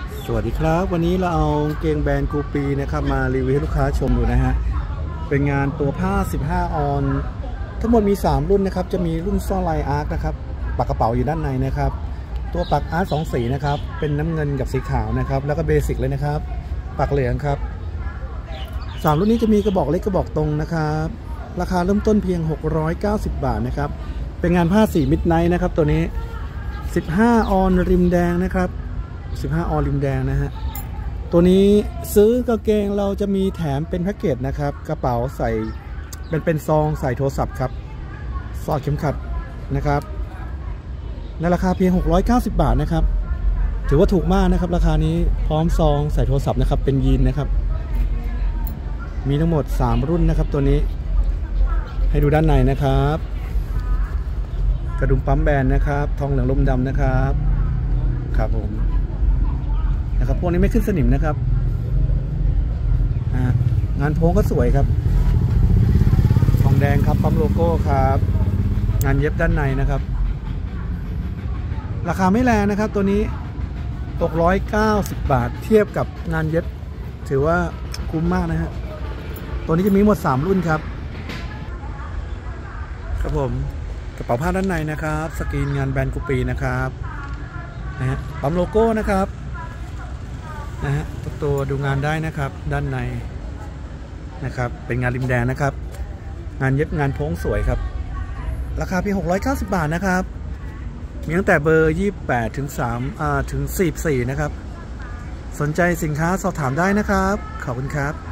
สวัสดีครับวันนี้เราเอาเกงแบรนด์กูปีนะครับมารีวิวให้ลูกค้าชมดูนะฮะเป็นงานตัวผ้า15ออนทั้งหมดมี3รุ่นนะครับจะมีรุ่นซ่อนลายอาร์คนะครับปักกระเป๋าอยู่ด้านในนะครับตัวปักอาร์ค2สีนะครับเป็นน้ำเงินกับสีขาวนะครับแล้วก็เบสิกเลยนะครับปักเหลืองครับ3รุ่นนี้จะมีกระบอกเล็กกระบอกตรงนะครับราคาเริ่มต้นเพียง690 บาทนะครับเป็นงานผ้าสีมิดไนท์นะครับตัวนี้15ออนริมแดงนะครับ15ออนริมแดงนะฮะตัวนี้ซื้อกางเกงเราจะมีแถมเป็นแพ็กเกจนะครับกระเป๋าใส่เป็นซองใส่โทรศัพท์ครับสอดเข็มขัดนะครับในราคาเพียง690 บาทนะครับถือว่าถูกมากนะครับราคานี้พร้อมซองใส่โทรศัพท์นะครับเป็นยีนนะครับมีทั้งหมด3รุ่นนะครับตัวนี้ให้ดูด้านในนะครับกระดุมปั๊มแบนนะครับทองเหลืองลมดำนะครับครับผมนะครับพวกนี้ไม่ขึ้นสนิมนะครับงานโพงก็สวยครับทองแดงครับปั๊มโลโก้ครับงานเย็บด้านในนะครับราคาไม่แรงนะครับตัวนี้690 บาทเทียบกับงานเย็บถือว่าคุ้มมากนะฮะตัวนี้จะมีหมด3รุ่นครับครับผมกระเป๋าผ้าด้านในนะครับสกรีนงานแบรนด์กูปีนะครับนะฮะปั๊มโลโก้นะครับนะฮะตัวดูงานได้นะครับด้านในนะครับเป็นงานริมแดงนะครับงานเย็บงานโพ้งสวยครับราคาเพียง690 บาทนะครับมีตั้งแต่เบอร์28ถึง44นะครับสนใจสินค้าสอบถามได้นะครับขอบคุณครับ